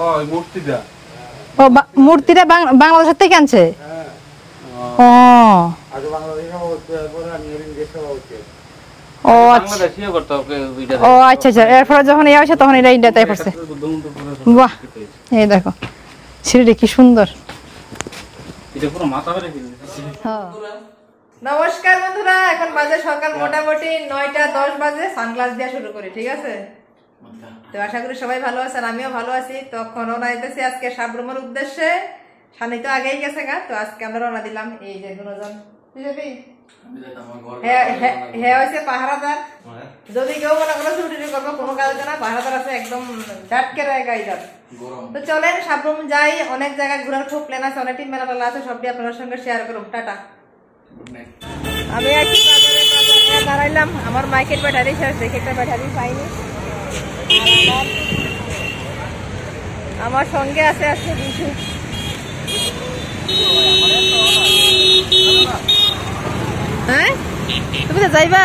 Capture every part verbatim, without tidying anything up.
ওই মূর্তিটা ও মূর্তিটা বাংলাদেশ থেকে আনছে হ্যাঁ ও আগে বাংলাদেশে হচ্ছে পরে আমি ইন্ডিয়াতে হচ্ছে ও আচ্ছা বাংলাদেশিও করতে হবে ভিডিও ও আচ্ছা আচ্ছা এরপর যখন ইয়া হইছে তখন এটা ইন্ডিয়াতে পড়ছে বাহ এই দেখো সিঁড়িটা কি সুন্দর এটা পুরো মাথা ভরে ফেলেছে হ্যাঁ নমস্কার বন্ধুরা এখন বাজে সকাল মোটামুটি নয়টা দশ বাজে সানগ্লাস দিয়ে শুরু করি ঠিক আছে তো আশা করি সবাই ভালো আছেন আমিও ভালো আছি তো রওনা দিতেছি আজকে সাবরুমের উদ্দেশ্যে সানি তো আগেই গেছে গা তো আজকে আমরা রওনা দিলাম এই যে দুজন তুই যাবি হ্যাঁ হয়েছে পাহারাদার যদি কেউ মনে করো ছুটি করবো কোনো কাজে না পাহারাদার আছে একদম ডাটকে গাইডার তো চলেন সাবরুম যাই অনেক জায়গায় ঘোরার খুব প্ল্যান আছে অনেক মেলা টেলা আছে সবটি আপনাদের সঙ্গে শেয়ার করব টাটা আমি আজকে বাজারে বাজারে দাঁড়াইলাম আমার মাইকের ব্যাটারি শেষ দেখে একটা ব্যাটারি পাইনি আমার সঙ্গে আছে আজকে বিশু হ্যাঁ তুমি তো যাইবা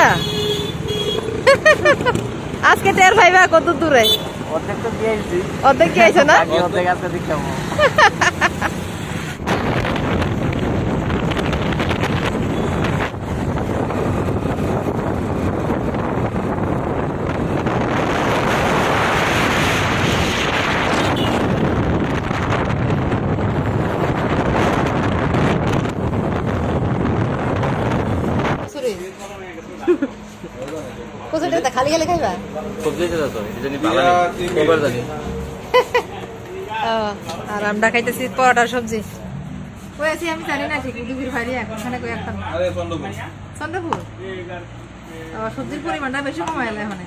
আজকে টের ভাইবা কত দূরে অর্ধেক তো দিয়েছি অর্ধেক কি আইছো না অর্ধেক আজকে দেখাবো খালি গেলে খাইবা আর আমরা খাইতেছি পরোটার সবজি কই আছি আমি জানি না ঠিক দুপুর ভারি ওখানে কই একটা চন্দ্রপুর সবজির পরিমাণটা বেশি কমাইলে এখানে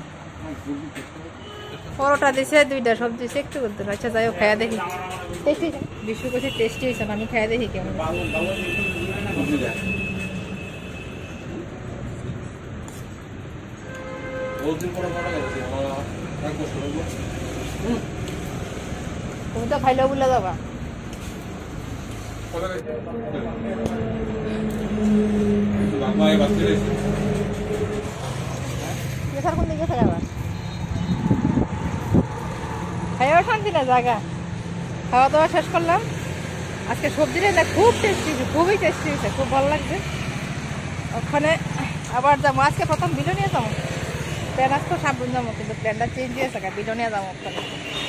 পরোটা দিছে দুইটা সবজি দিছে একটু করতে আচ্ছা যাই হোক খাইয়া দেখি টেস্টি বিশ্ব কাছে টেস্টি হয়েছে আমি খাইয়া দেখি কেমন তুমি তো খাইলেও বলে যাবা কোন দিকে থাকা খাইয়াও শান্তি না জায়গা খাওয়া দাওয়া শেষ করলাম আজকে সবজিটা খুব টেস্টি খুবই টেস্টি হয়েছে খুব ভালো লাগছে ওখানে আবার যাবো আজকে প্রথম বিলনিয়া যাবো প্ল্যান আসতো সাবরুম যাবো কিন্তু প্ল্যানটা চেঞ্জ হয়েছে বিলনিয়া যাবো ওখানে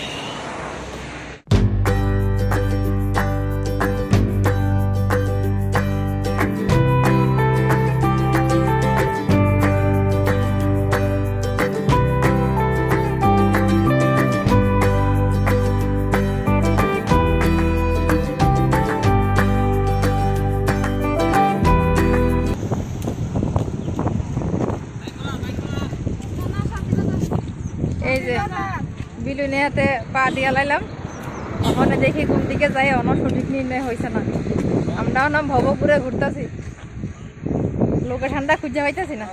এই যে বিলুনিয়াতে পা দিয়া লাইলাম ওখানে দেখি কোন দিকে যাই অন্য সঠিক নির্ণয় হয়েছে না আমরাও নাম ভবপুরে ঘুরতেছি লোকেশনটা খুঁজে পাইতেছি না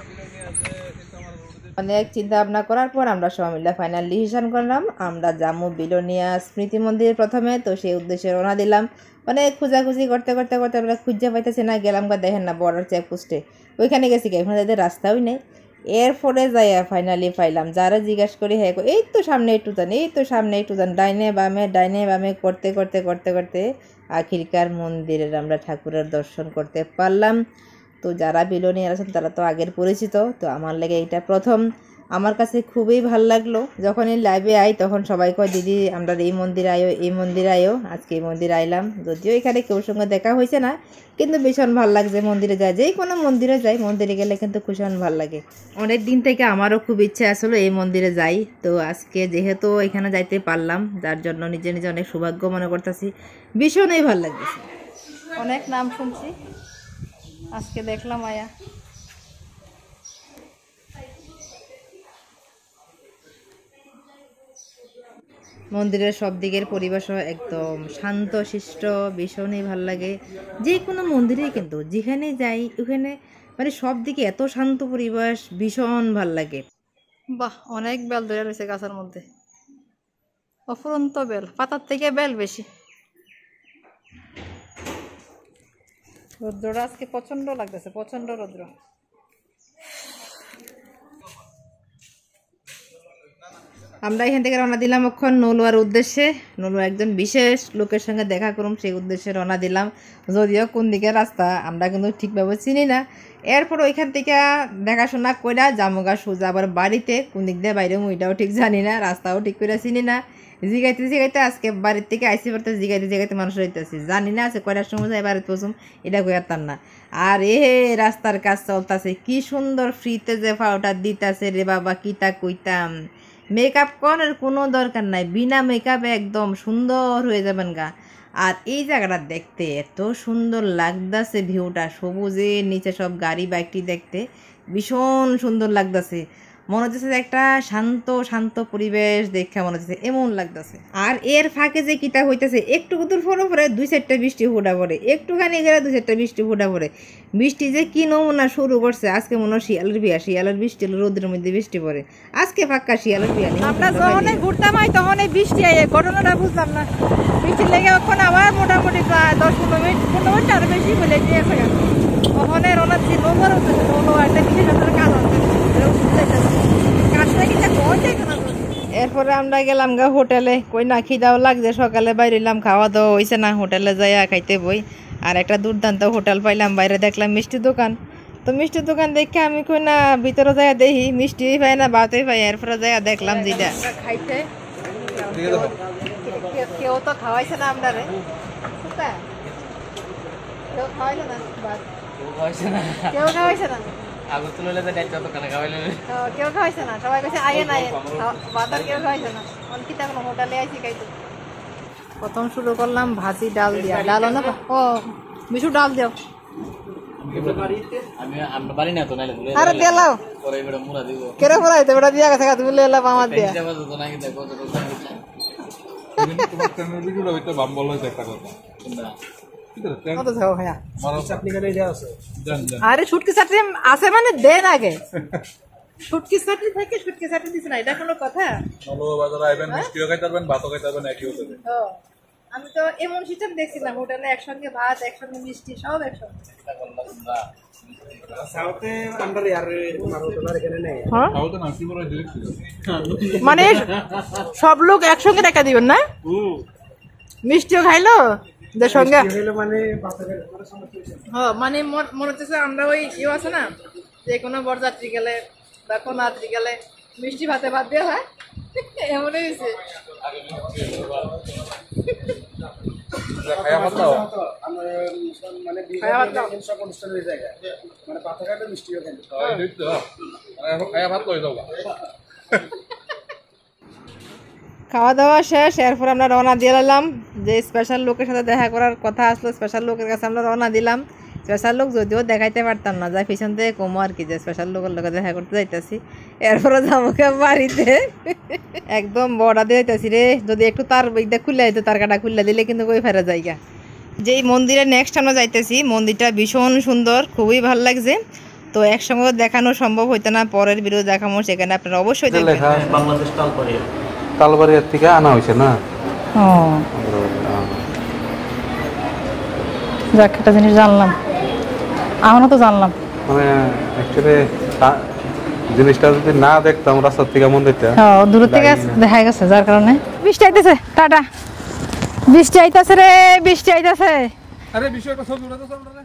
অনেক চিন্তা ভাবনা করার পর আমরা সবাই মিলে ফাইনাল ডিসিশন করলাম আমরা যাবো বিলোনিয়া স্মৃতি মন্দির প্রথমে তো সেই উদ্দেশ্যে রওনা দিলাম অনেক খোঁজাখুঁজি করতে করতে করতে আমরা খুঁজে পাইতেছি না গেলাম বা দেখেন না বর্ডার চেকপোস্টে ওইখানে গেছি কি এখন যাদের রাস্তাও নেই এরপরে যাইয়া ফাইনালি পাইলাম যারা জিজ্ঞাসা করি হ্যাঁ এই তো সামনে একটু যান এই তো সামনে একটু যান ডাইনে বামে ডাইনে বামে করতে করতে করতে করতে আখিরকার মন্দিরের আমরা ঠাকুরের দর্শন করতে পারলাম তো যারা বিলোনিয়ার আছেন তারা তো আগের পরিচিত তো আমার লেগে এটা প্রথম আমার কাছে খুবই ভাল লাগলো যখন এই লাইভে আই তখন সবাই কয় দিদি আমরা এই মন্দিরে আয়ো এই মন্দিরে আয়ো আজকে এই মন্দিরে আইলাম যদিও এখানে কেউ সঙ্গে দেখা হয়েছে না কিন্তু ভীষণ ভাল লাগছে মন্দিরে যায় যেই কোনো মন্দিরে যাই মন্দিরে গেলে কিন্তু ভীষণ ভাল লাগে অনেক দিন থেকে আমারও খুব ইচ্ছে আসলো এই মন্দিরে যাই তো আজকে যেহেতু এখানে যাইতে পারলাম যার জন্য নিজে নিজে অনেক সৌভাগ্য মনে করতেছি ভীষণই ভাল লাগতেছে অনেক নাম শুনছি আজকে দেখলাম আয়া মন্দিরের সব দিকের পরিবেশও একদম শান্ত শিষ্ট ভীষণই ভাল লাগে যে কোনো মন্দিরেই কিন্তু যেখানে যাই ওখানে মানে সব দিকে এত শান্ত পরিবেশ ভীষণ ভাল লাগে বাহ অনেক বেল ধরে রয়েছে গাছের মধ্যে অফুরন্ত বেল পাতার থেকে বেল বেশি রৌদ্রটা আজকে প্রচন্ড লাগতেছে প্রচন্ড রৌদ্র আমরা এখান থেকে রওনা দিলাম এখন নলুয়ার উদ্দেশ্যে। নলুয়া একজন বিশেষ লোকের সঙ্গে দেখা করুম সেই উদ্দেশ্যে রওনা দিলাম, যদিও কোন দিকে রাস্তা আমরা কিন্তু ঠিকভাবে চিনি না। এরপর ওইখান থেকে দেখাশোনা কইরা জামুগা সোজা আবার বাড়িতে, কোন দিক দিয়ে বাইরে ওইটাও ঠিক জানি না, রাস্তাও ঠিক করে চিনি না। জিগাইতে জিগাইতে আজকে বাড়ির থেকে আইসি পড়তে জিগাইতে জিগাইতে মানুষ হইতেছি, জানি না আছে কয়টার সময় যাই বাড়িতে পৌঁছুম এটা কইয়ার না। আর এ রাস্তার কাজ চলতেছে, কি সুন্দর ফ্রিতে যে পাউডার দিতেছে রে বাবা, কিতা কইতাম। মেকআপ করার কোনো দরকার নাই, বিনা মেকআপে একদম সুন্দর হয়ে যাবেন গা। আর এই জায়গাটা দেখতে এত সুন্দর লাগতেছে, ভিউটা সবুজের নিচে সব গাড়ি বাইকটি দেখতে ভীষণ সুন্দর লাগতেছে। মনে হচ্ছে একটা শান্ত শান্ত পরিবেশ দেখে মনে হচ্ছে এমন লাগতেছে। আর এর ফাঁকে যে কিতা হইতেছে, একটু দূর ফোনো পরে দুই চারটা বৃষ্টি ফুটা পড়ে, একটুখানি গেলে দুই চারটা বৃষ্টি ফুটা পড়ে। বৃষ্টি যে কি নমুনা শুরু করছে, আজকে মনে হয় শিয়ালের বিয়া, শিয়ালের বৃষ্টি রোদের মধ্যে বৃষ্টি পড়ে, আজকে ফাঁকা শিয়ালের বিয়া নেই। আমরা যখন ঘুরতাম হয় তখন এই বৃষ্টি আয়, ঘটনাটা বুঝলাম না। বৃষ্টি লেগে এখন আবার মোটামুটি প্রায় দশ পনেরো মিনিট পনেরো মিনিট আরো বেশি বলে দিয়ে ওখানে রোনা দিচ্ছি নোংর হচ্ছে, একটা বিশেষ কাজ হচ্ছে। এরপরে আমরা গেলাম গা হোটেলে, কই না খিদাও লাগছে, সকালে বাইরেলাম, খাওয়া দাওয়া হয়েছে না, হোটেলে যাইয়া খাইতে বই। আর একটা দুর্দান্ত হোটেল পাইলাম, বাইরে দেখলাম মিষ্টির দোকান। তো মিষ্টির দোকান দেখে আমি কই না ভিতরে যাইয়া দেখি মিষ্টি পাই না ভাতই পাই। এরপরে যাইয়া দেখলাম যেটা খাইতে কেউ তো খাওয়াইছে না আমরা রে, কেউ খাওয়াইছে না ভাত, কেউ খাওয়াইছে না, কেউ খাওয়াইছে না, সবাই কাছে আইয়ে না বাজার, কেউ খাওয়াইছে না। কি তখন হোটেলে আইসি খাইতে। প্রথম শুরু করলাম ভাজি ডাল দিয়া, ডাল না ও মিশু ডাল দিও, আরে দিলাও কেরে ফরাইতে বেটা দিয়া গেছে, তুমি লেলা আমার দিয়া আরে শুটকি চাটনি আছে মানে দেন আগে, শুটকি চাটনি থেকে শুটকি চাটনি দিছে না, এটা কোনো কথা? আমি তো এমন সিস্টেম দেখছিলাম হোটেলে একসঙ্গে ভাত একসঙ্গে মিষ্টি সব একসঙ্গে। মানে সব লোক একসঙ্গে টাকা দিবেন না, মিষ্টিও খাইলো সঙ্গে মানে মনে হচ্ছে আমরা ওই ইয়ে আছে না, যে কোনো বরযাত্রী গেলে বা কোনো যাত্রী গেলে মিষ্টি ভাতে ভাত দেওয়া হয়, এমনই হয়েছে। খাওয়া দাওয়া শেষ, এরপর আমরা রওনা দিয়ে দিলাম। যে স্পেশাল লোকের সাথে দেখা করার কথা আসলো, স্পেশাল লোকের কাছে আমরা রওনা দিলাম। স্পেশাল লোক যদিও দেখাইতে পারতাম না, যাই পিছন থেকে কমো আর কি, যে স্পেশাল লোকের লোকে দেখা করতে যাইতেছি। এরপরে যাবোকে বাড়িতে একদম বড়া দিয়ে যাইতেছি রে, যদি একটু তার বইটা খুলে দিত, তার কাটা খুলে দিলে কিন্তু ওই ফেরা জায়গা। যেই মন্দিরে নেক্সট আমরা যাইতেছি, মন্দিরটা ভীষণ সুন্দর, খুবই ভালো লাগছে। তো একসঙ্গে দেখানো সম্ভব হইতো না, পরের ভিডিও দেখাবো, সেখানে আপনারা অবশ্যই দেখবেন। বাংলাদেশ তালবাড়ি তালবাড়ির থেকে আনা হয়েছে না। ও যাক, একটা জিনিস জানলাম, আমরা তো জানলাম মানে অ্যাকচুয়ালি জিনিসটা যদি না দেখতাম রাস্তার থেকে মন্দিরটা দূর থেকে দেখা গেছে, যার কারণে। বৃষ্টি আইতেছে, টাটা, বৃষ্টি আইতেছে রে, বৃষ্টি আইতেছে। আরে বিষয় কথা